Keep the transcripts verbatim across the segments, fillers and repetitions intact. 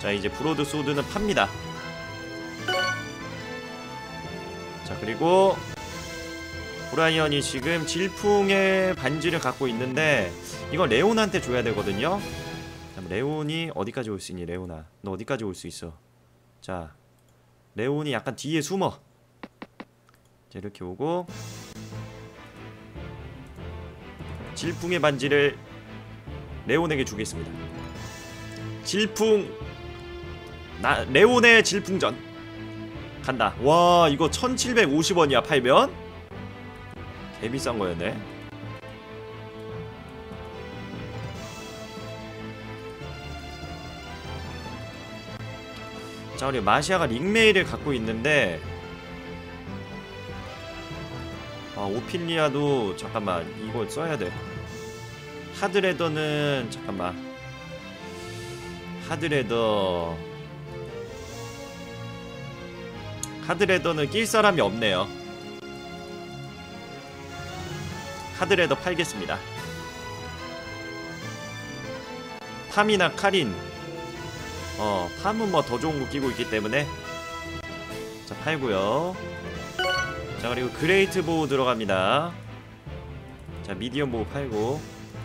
자, 이제 브로드 소드는 팝니다. 자, 그리고 브라이언이 지금 질풍의 반지를 갖고 있는데 이건 레온한테 줘야 되거든요. 자, 레온이 어디까지 올 수 있니? 레온아, 너 어디까지 올 수 있어? 자, 레온이 약간 뒤에 숨어. 자, 이렇게 오고 질풍의 반지를 레온에게 주겠습니다. 질풍 나 레온의 질풍전 간다. 와, 이거 천칠백오십 원이야 팔면? 개비싼 거였네. 자, 우리 마시아가 링메일을 갖고 있는데 아, 오피리아도 잠깐만 이걸 써야 돼. 하드레더는 잠깐만 하드레더 하드레더는 낄 사람이 없네요. 하드레더 팔겠습니다. 팜이나 카린 어 팜은 뭐 더 좋은 거 끼고 있기 때문에 자, 팔고요. 자, 그리고 그레이트 보우 들어갑니다. 자, 미디엄 보우 팔고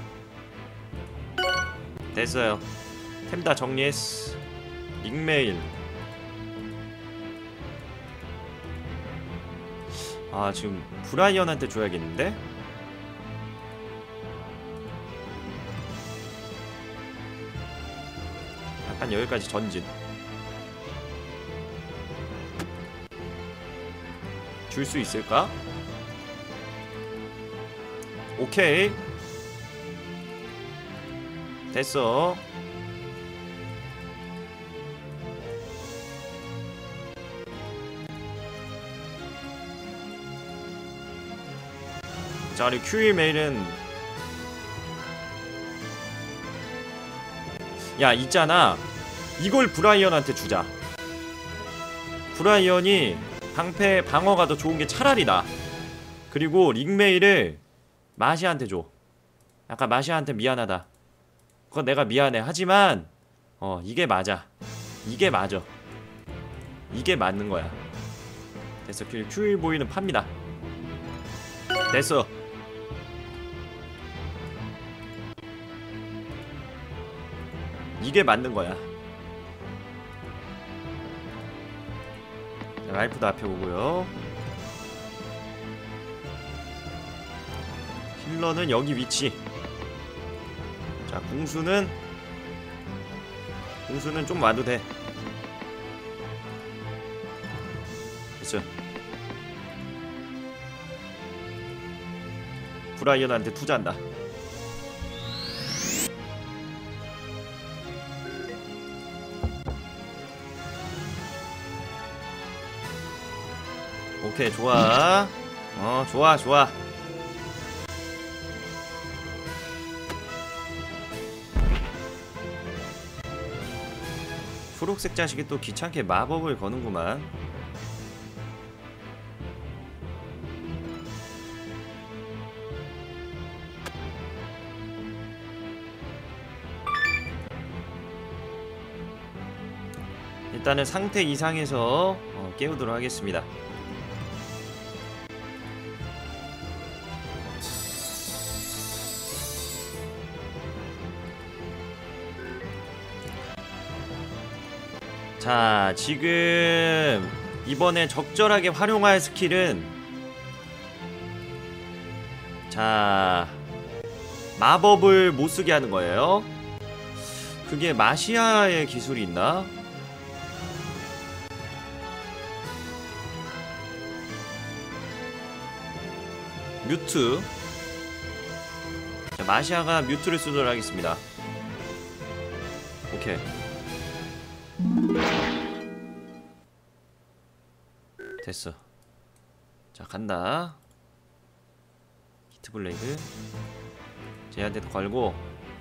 됐어요. 템 다 정리했어. 닉메일 아, 지금 브라이언한테 줘야겠는데? 약간 여기까지 전진 줄 수 있을까? 오케이 됐어. 자, 그리고 큐이 메일은 야, 있잖아, 이걸 브라이언한테 주자. 브라이언이 방패 방어가 더 좋은 게 차라리 나. 그리고 링메일을 마시아한테 줘. 약간 마시아한테 미안하다. 그건 내가 미안해. 하지만 어 이게 맞아. 이게 맞아. 이게 맞는 거야. 됐어. 큐이 보이는 팝니다. 됐어. 이게 맞는 거야. 자, 라이프도 앞에 오고요. 힐러는 여기 위치. 자, 궁수는 궁수는 좀 와도 돼. 됐어. 브라이언한테 투자한다. 오케이, 좋아. 어, 좋아, 좋아. 초록색 자식이 또 귀찮게 마법을 거는구만. 일단은 상태 이상에서 어, 깨우도록 하겠습니다. 자, 지금 이번에 적절하게 활용할 스킬은 자, 마법을 못쓰게 하는 거예요. 그게 마시아의 기술이 있나? 뮤트. 자, 마시아가 뮤트를 쓰도록 하겠습니다. 오케이. 됐어. 자, 간다. 히트블레이드 쟤한테도 걸고.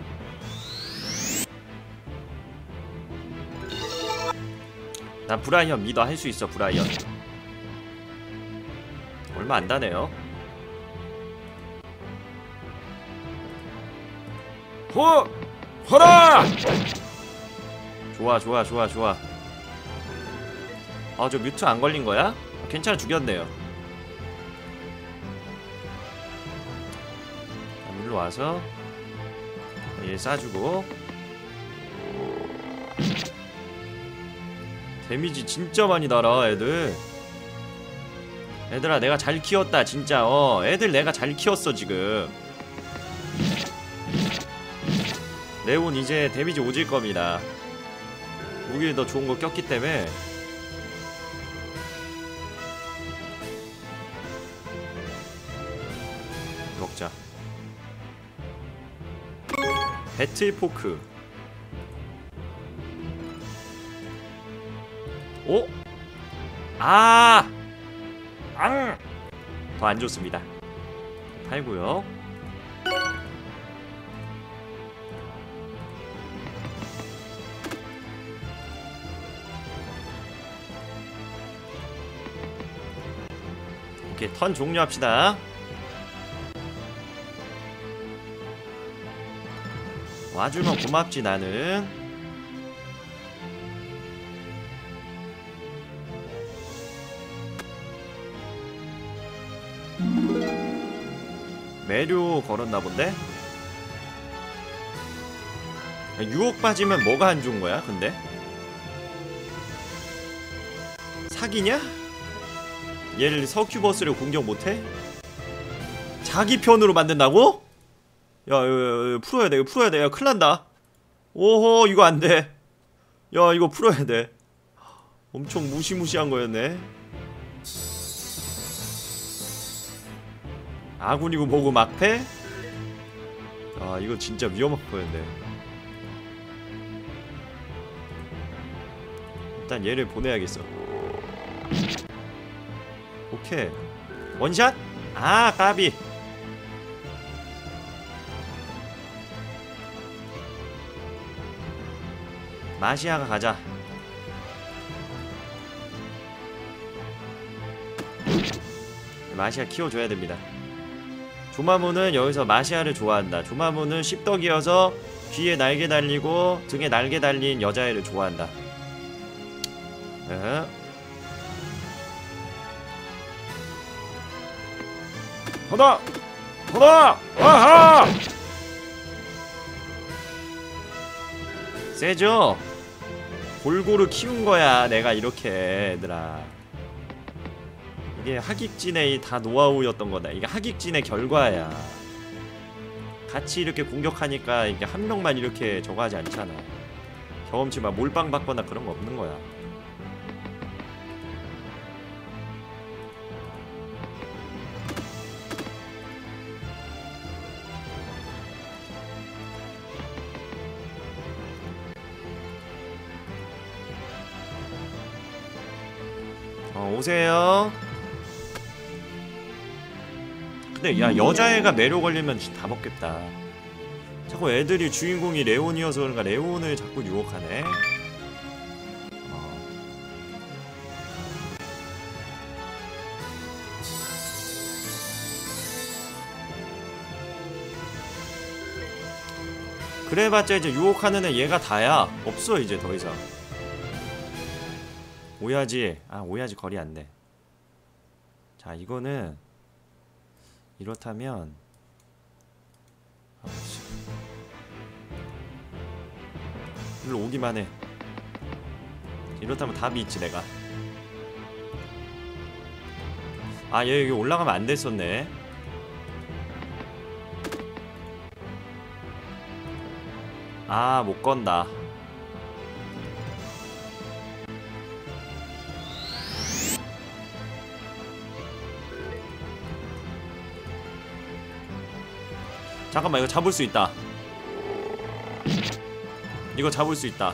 난 브라이언 믿어. 할 수 있어. 브라이언 얼마 안 다네요. 호! 허라! 좋아 좋아 좋아 좋아. 아 저 뮤트 안 걸린 거야? 괜찮아 죽였네요. 일로 와서 얘 쏴주고. 데미지 진짜 많이 달아 애들. 애들아 내가 잘 키웠다 진짜. 어 애들 내가 잘 키웠어 지금. 레온 이제 데미지 오질 겁니다. 무기를 더 좋은 거 꼈기 때문에. 먹자. 배틀 포크. 오? 아! 앙! 더 안 좋습니다. 팔고요. 오케이, 턴 종료합시다. 와주면 고맙지 나는. 매료 걸었나 본데? 유혹 빠지면 뭐가 안 좋은 거야 근데? 사기냐? 얘를 서큐버스를 공격 못해? 자기 편으로 만든다고? 야, 야, 야, 야 풀어야 돼 이거 풀어야 돼. 야 큰일난다. 오호 이거 안돼. 야 이거 풀어야 돼. 엄청 무시무시한 거였네. 아군이고 뭐고 막패? 아 이거 진짜 위험한 거였네. 일단 얘를 보내야겠어. 오케이 원샷? 아 까비. 마시아가 가자. 마시아 키워줘야 됩니다. 조마모는 여기서 마시아를 좋아한다. 조마모는 씹덕이어서 귀에 날개 달리고 등에 날개 달린 여자애를 좋아한다. 에? 하나! 하나! 아하! 세죠? 골고루 키운 거야 내가 이렇게. 얘들아 이게 하객진의 다 노하우였던 거다. 이게 하객진의 결과야. 같이 이렇게 공격하니까 이게 한 명만 이렇게 저거 하지 않잖아. 경험치 막 몰빵 받거나 그런 거 없는 거야. 어, 오세요. 근데 야 여자애가 매료 걸리면 다 먹겠다. 자꾸 애들이 주인공이 레온이어서 그런가 레온을 자꾸 유혹하네. 어. 그래봤자 이제 유혹하는 애 얘가 다야. 없어 이제 더 이상. 오야지. 아 오야지 거리 안돼. 자 이거는 이렇다면 아, 일로 오기만 해. 이렇다면 답이 있지 내가. 아 얘 여기 올라가면 안 됐었네. 아 못 건다. 잠깐만 이거 잡을 수 있다. 이거 잡을 수 있다.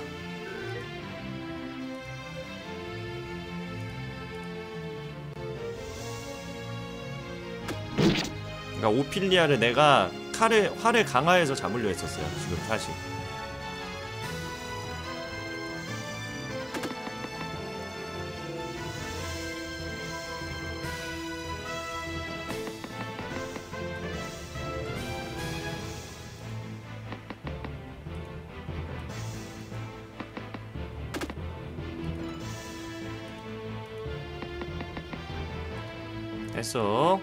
그러니까 오피리아를 내가 칼을 활을 강화해서 잡으려 했었어요 지금 사실. 됐어.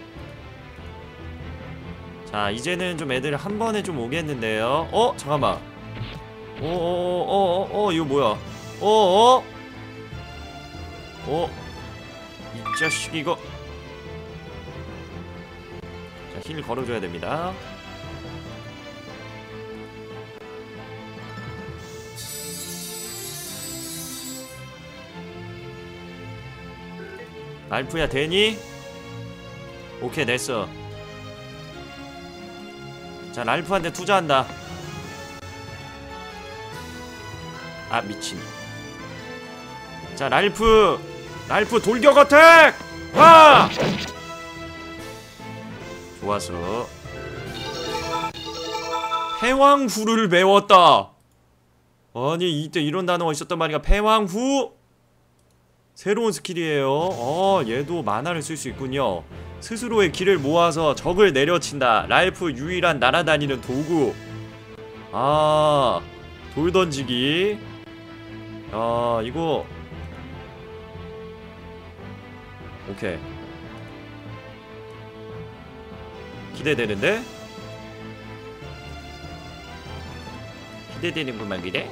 자 이제는 좀 애들 한 번에 좀 오겠는데요. 어? 잠깐만. 어어어어어 어, 어, 이거 뭐야? 어어? 어? 이 자식 이거. 자 힐 걸어줘야 됩니다. 랄프야 되니? 오케이 됐어. 자 랄프한테 투자한다. 아 미친. 자 랄프 랄프 돌격 어택! 와! 좋았어. 패왕후를 배웠다. 아니 이때 이런 단어가 있었단 말이야. 패왕후? 새로운 스킬이에요. 어 얘도 만화를 쓸 수 있군요. 스스로의 기를 모아서 적을 내려친다. 랄프 유일한 날아다니는 도구. 아 돌 던지기. 아 이거 오케이 기대되는데? 기대되는구만 기대?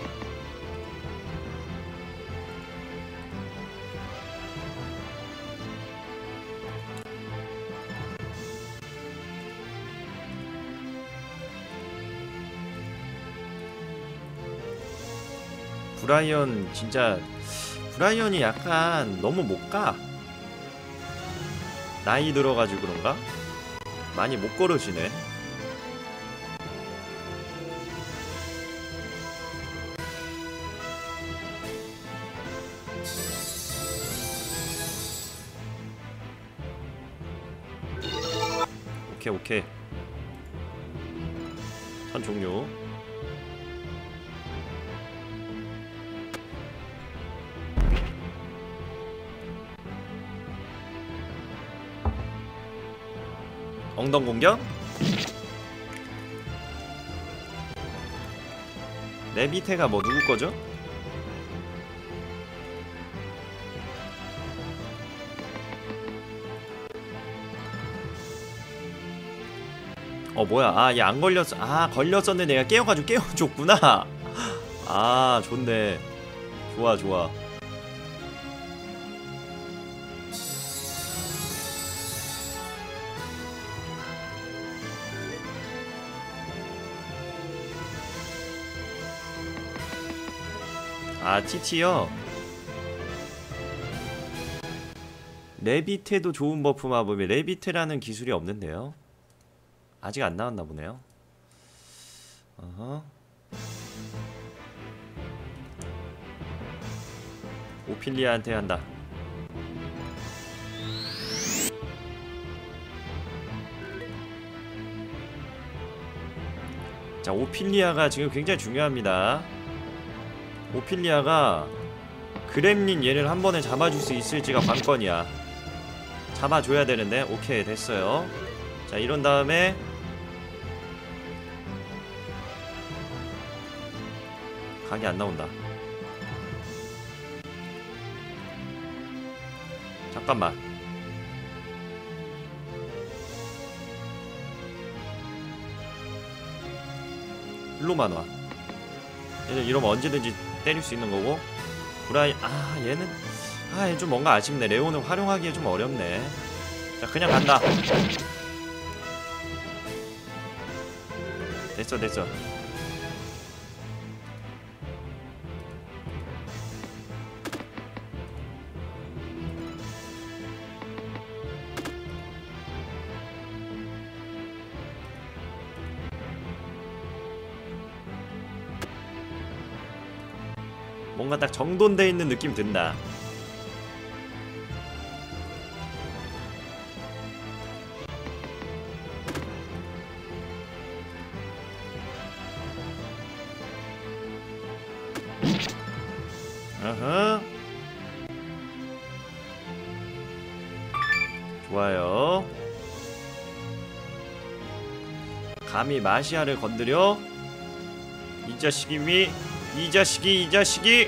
브라이언 진짜 브라이언이 약간 너무 못가? 나이 들어가지고 그런가? 많이 못 걸어지네. 오케이 오케이 턴 종료. 엉덩 공격? 내 밑에가 뭐 누구 거죠? 어 뭐야 아 얘 안 걸렸어. 아 걸렸었는데 내가 깨워가지고 깨워줬구나. 아 좋네. 좋아 좋아. 아 티티요? 레비테도 좋은 버프 마법이 레비테라는 기술이 없는데요? 아직 안 나왔나 보네요. 어허. 오피리아한테 한다. 자 오피리아가 지금 굉장히 중요합니다. 오피리아가 그렘린 얘를 한 번에 잡아줄 수 있을지가 관건이야. 잡아줘야 되는데. 오케이 됐어요. 자 이런 다음에 각이 안 나온다. 잠깐만. 일로만 와. 얘는 이러면 언제든지 때릴 수 있는 거고. 브라이 아 얘는 아 얘 좀 뭔가 아쉽네. 레온을 활용하기에 좀 어렵네. 자 그냥 간다. 됐어 됐어. 뭔가 딱 정돈돼 있는 느낌 든다. 어허. 좋아요. 감히 마시아를 건드려? 이 자식이 이 자식이 이 자식이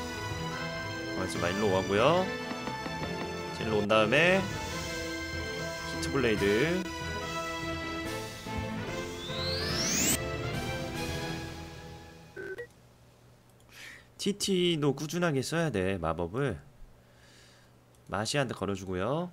그래서 막 일로 오고요. 일로 온 다음에 히트 블레이드. 티티도 꾸준하게 써야 돼. 마법을 마시한테 걸어주고요.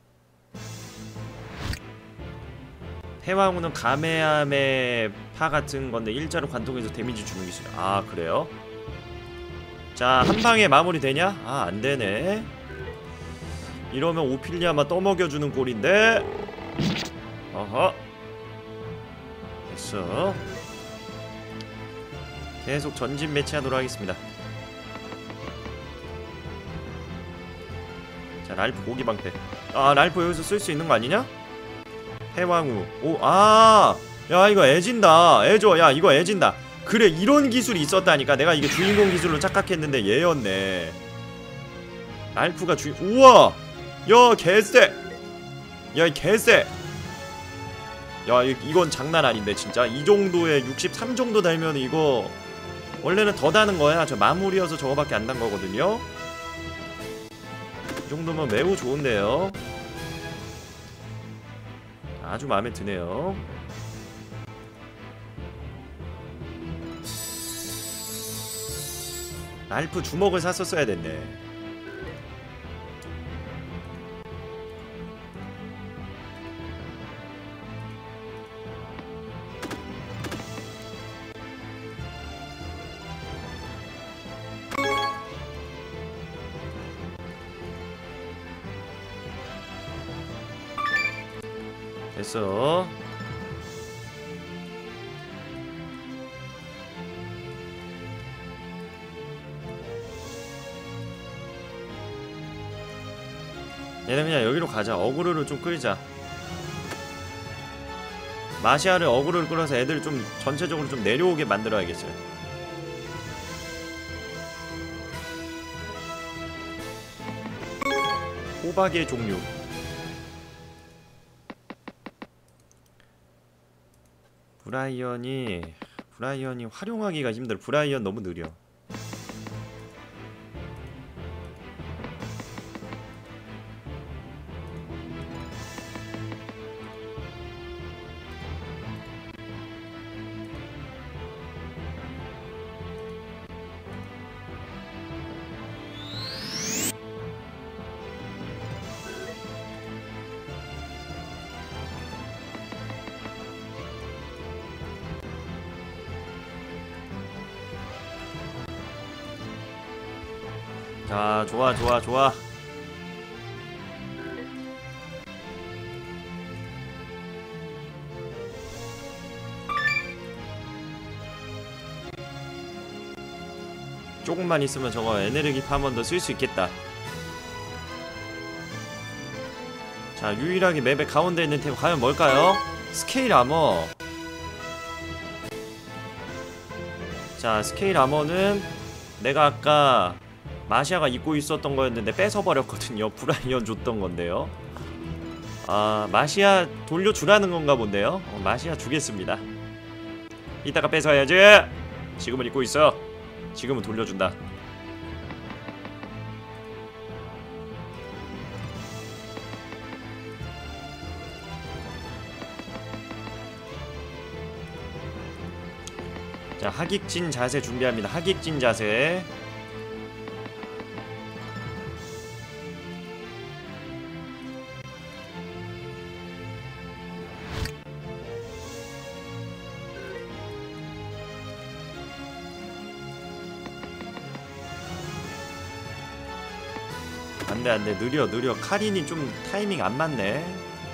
해왕우는 가메아메 파 같은 건데 일자로 관통해서 데미지 주는 기술. 아 그래요? 자 한방에 마무리 되냐? 아 안되네. 이러면 오피리아만 떠먹여주는 꼴인데. 어허 됐어. 계속 전진 매치하도록 하겠습니다. 자 랄프 고기방패. 아 랄프 여기서 쓸 수 있는 거 아니냐? 해왕우. 오, 아, 야 이거 애진다. 애줘. 야 이거 애진다. 그래 이런 기술이 있었다니까. 내가 이게 주인공 기술로 착각했는데 얘였네. 랄프가 주인. 우와, 야 개쎄. 야 이 개쎄. 야 이, 이건 장난 아닌데 진짜. 이 정도에 육십삼 정도 달면 이거 원래는 더 다는 거야. 저 마무리여서 저거밖에 안 단 거거든요. 이 정도면 매우 좋은데요. 아주 마음에 드네요. 랄프 주먹을 샀었어야 됐네. 됐어. 얘는 그냥 여기로 가자. 어그로를 좀 끌자. 마시아를 어그로를 끌어서 애들 좀 전체적으로 좀 내려오게 만들어야겠어요. 호박의 종류. 브라이언이 브라이언이 활용하기가 힘들어. 브라이언 너무 느려. 자, 좋아, 좋아, 좋아. 조금만 있으면 저거 에네르기 파먼도 쓸 수 있겠다. 자, 유일하게 맵의 가운데 있는 템 과연 뭘까요? 스케일 아머. 자, 스케일 아머는 내가 아까 마시아가 입고 있었던 거였는데 뺏어버렸거든요. 브라이언 줬던 건데요. 아, 마시아 돌려주라는 건가 본데요. 어, 마시아 주겠습니다. 이따가 뺏어야지. 지금은 입고 있어. 지금은 돌려준다. 자, 하객진 자세 준비합니다. 하객진 자세. 안돼 안돼 느려 느려. 카린이 좀 타이밍 안 맞네.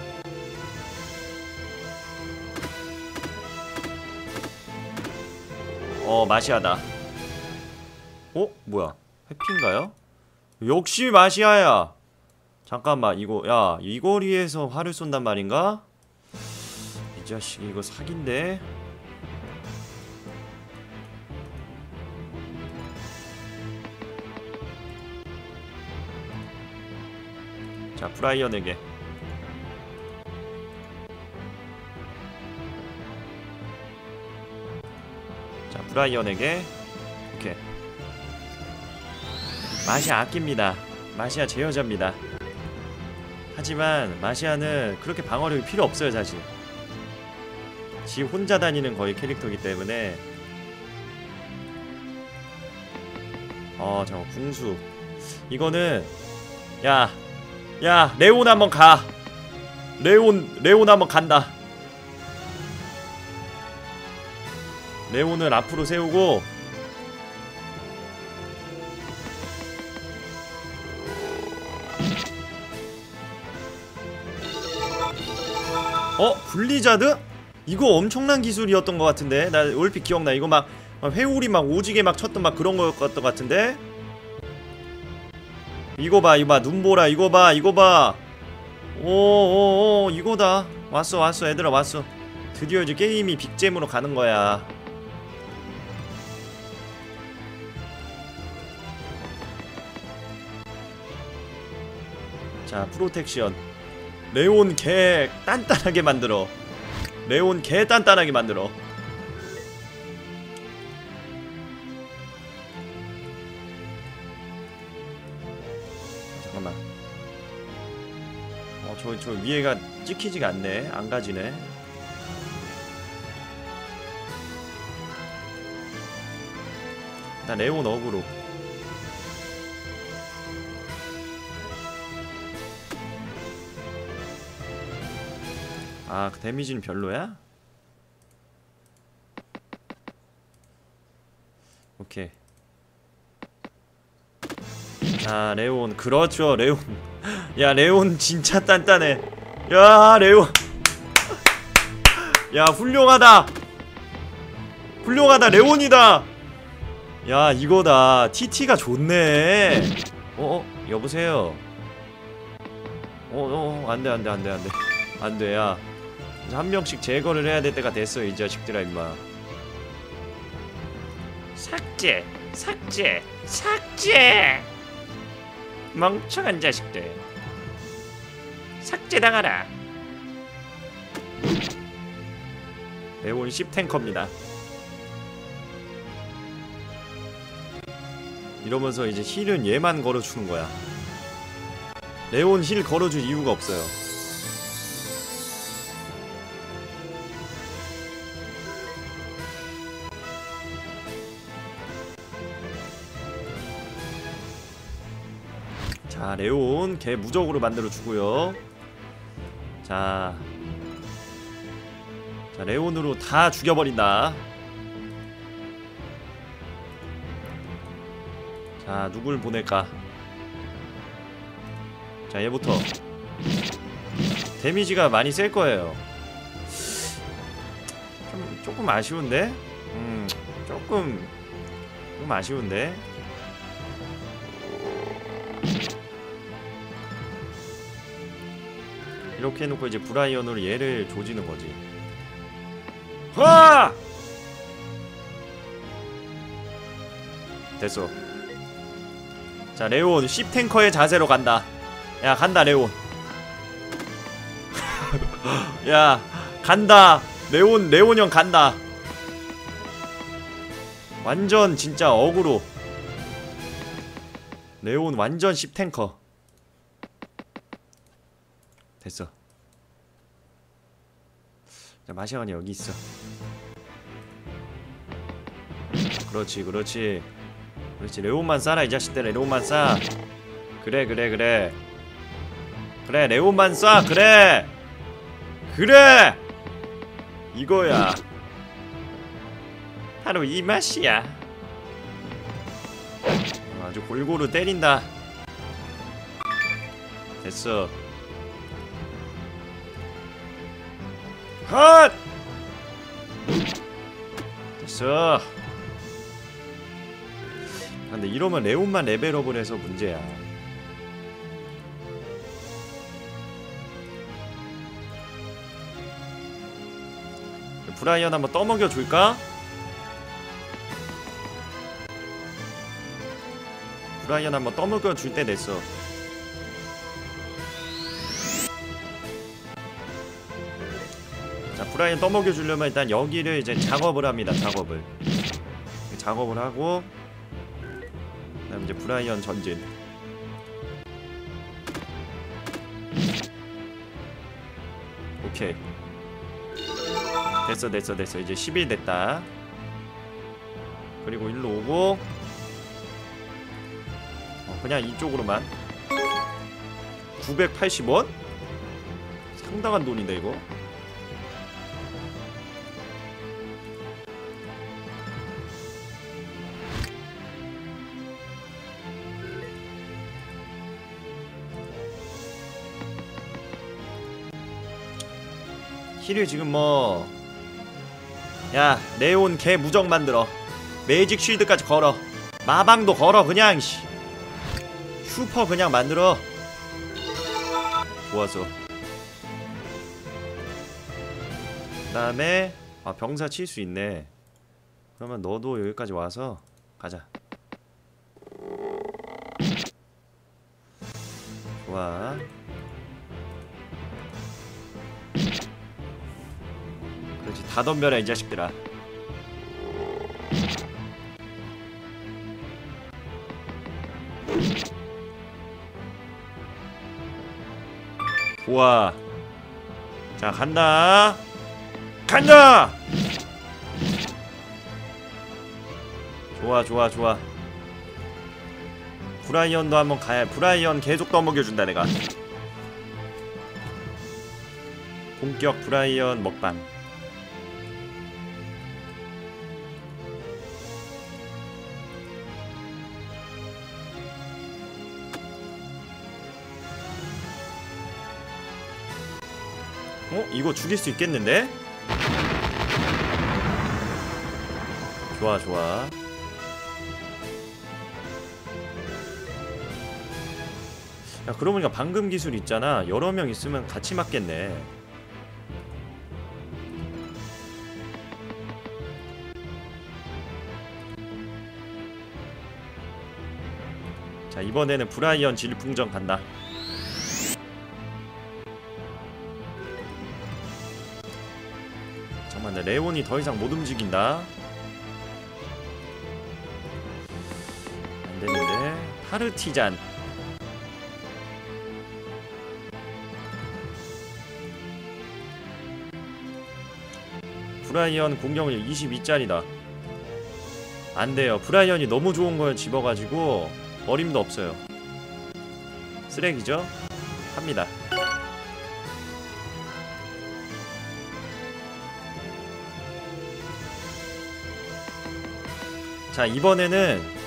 어 마시아다. 어? 뭐야 회피인가요? 역시 마시아야. 잠깐만 이거 야 이 거리에서 활을 쏜단 말인가? 이 자식 이거 사기인데. 자 브라이언에게. 자 브라이언에게. 오케이. 마시아 아낍니다. 마시아 제 여자입니다. 하지만 마시아는 그렇게 방어력이 필요 없어요 사실. 지 혼자 다니는 거의 캐릭터이기 때문에. 어 잠깐 궁수 이거는 야 야 레온 한번 가. 레온 레온 한번 간다. 레온을 앞으로 세우고 어? 블리자드? 이거 엄청난 기술이었던 것 같은데 나 얼핏 기억나. 이거 막 회오리 막 오지게 막 쳤던 막 그런 거였던 것 같은데. 이거 봐 이거 봐 눈보라 이거 봐 이거 봐. 오오오 이거다. 왔어 왔어 얘들아 왔어. 드디어 이제 게임이 빅잼으로 가는 거야. 자 프로텍션. 레온 개 단단하게 만들어. 레온 개 단단하게 만들어. 잠깐만. 어, 저, 저 위에가 찍히지가 않네. 안 가지네. 일단 레온 어그로. 아, 그 데미지는 별로야? 오케이. 자, 레온. 그렇죠, 레온. 야, 레온 진짜 단단해. 야, 레온. 야, 훌륭하다. 훌륭하다, 레온이다. 야, 이거다. 티티가 좋네. 어, 어, 여보세요. 어, 어, 어, 안돼, 안돼, 안돼, 안돼. 안돼, 야. 한 명씩 제거를 해야 될 때가 됐어, 이 자식들아, 임마. 삭제, 삭제, 삭제! 멍청한 자식들. 삭제당하라. 레온 십 탱커입니다. 이러면서 이제 힐은 얘만 걸어주는 거야. 레온 힐 걸어줄 이유가 없어요. 자, 레온 걔 무적으로 만들어주고요. 자, 자 레온으로 다 죽여버린다. 자, 누굴 보낼까? 자, 얘부터. 데미지가 많이 셀 거예요. 좀, 조금 아쉬운데? 음, 조금, 좀 아쉬운데? 이렇게 해놓고 이제 브라이언으로 얘를 조지는 거지. 와! 됐어. 자, 레온 십 탱커의 자세로 간다. 야, 간다 레온. 야, 간다. 레온 레온 형 간다. 완전 진짜 어그로. 레온 완전 십 탱커. 됐어. 자, 마시아가 여기 있어. 그렇지, 그렇지. 그렇지, 레온만 쏴라 이 자식들. 레온만 쏴. 그래, 그래, 그래. 그래, 레온만 쏴. 그래, 그래. 이거야. 바로 이 맛이야. 아주 골고루 때린다. 됐어. 헛! 됐어. 근데 이러면 레온만 레벨업을 해서 문제야. 브라이언 한번 떠먹여 줄까? 브라이언 한번 떠먹여 줄 때 됐어. 자, 브라이언 떠먹여 주려면 일단 여기를 이제 작업을 합니다. 작업을. 작업을 하고 그다음 이제 브라이언 전진. 오케이. 됐어 됐어 됐어. 이제 십 일 됐다. 그리고 일로 오고 어, 그냥 이쪽으로만. 구백팔십 원? 상당한 돈인데 이거. 힐을 지금 뭐, 야 네온 개 무적 만들어. 매직 쉴드까지 걸어. 마방도 걸어 그냥. 씨. 슈퍼 그냥 만들어. 좋았어. 그 다음에 아 병사 칠 수 있네. 그러면 너도 여기까지 와서 가자. 좋아. 그렇지. 다 덤벼라 이 자식들아. 좋아. 자 간다. 간다. 좋아 좋아 좋아. 브라이언도 한번 가야. 브라이언 계속 떠먹여준다 내가. 본격 브라이언 먹방. 어? 이거 죽일 수 있겠는데? 좋아 좋아. 야 그러고 보니까 방금 기술 있잖아. 여러 명 있으면 같이 맞겠네. 자 이번에는 브라이언 질풍전 간다. 잠깐만, 레온이 더 이상 못 움직인다. 안되는데. 타르티잔. 브라이언 공격력 이십이 짜리다 안돼요. 브라이언이 너무 좋은걸 집어가지고 어림도 없어요. 쓰레기죠? 합니다. 자 이번에는